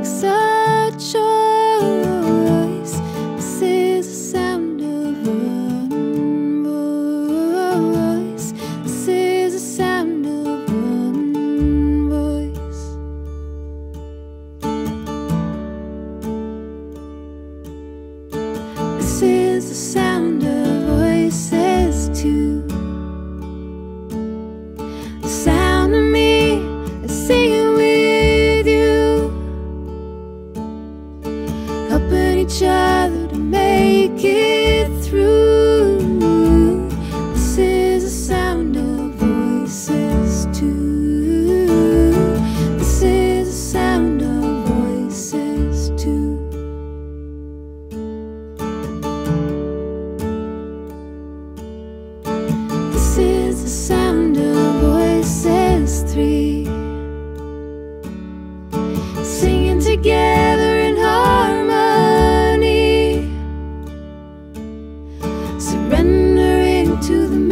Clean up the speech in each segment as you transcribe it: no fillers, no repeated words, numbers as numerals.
makes a choice. This is the sound of one voice. This is the sound of one voice. This is the sound of voices too. The sound of me singing with you, helping each other to make it through. This is the sound of voices too. This is the sound of voices too. This is the sound of voices three, singing together in harmony, surrendering to the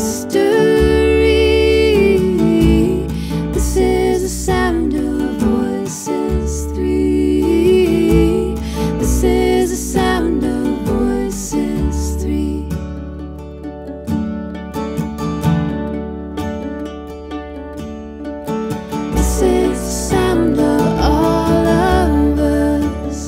mystery. This is the sound of voices three. This is the sound of voices three. This is the sound of all of us,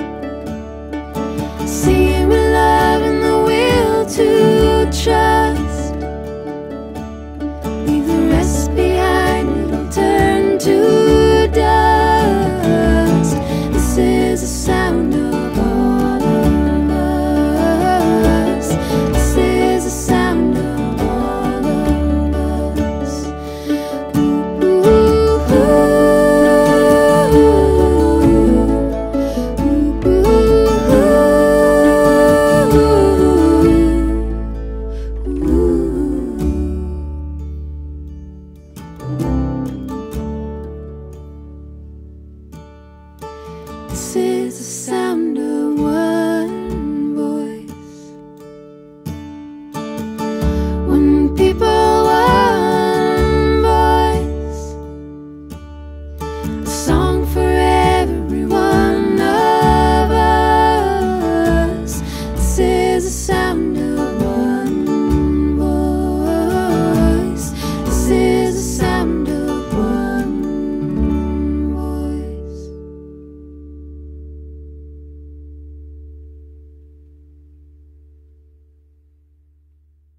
singing with love and the will to trust. Leave the rest behind, it'll turn to dust. This is the sound of all of us. This is the sound of all of us. This is the sound of